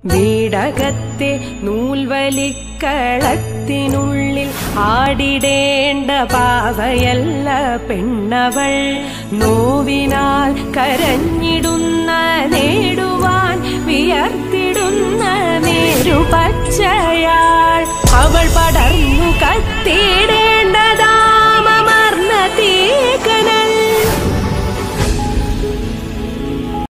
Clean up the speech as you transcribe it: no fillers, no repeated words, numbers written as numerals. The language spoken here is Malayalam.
വീടകത്തെ നൂൽവലിക്കളത്തിനുള്ളിൽ ആടിടേണ്ട പാവയല്ല പെണ്ണവൾ. നോവിനാൽ കരഞ്ഞിടുന്ന നേടുവാൻ വിയർത്തിടുന്ന നേരുപച്ച